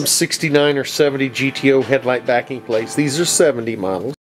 69 or 70 GTO headlight backing plates. These are 70 models.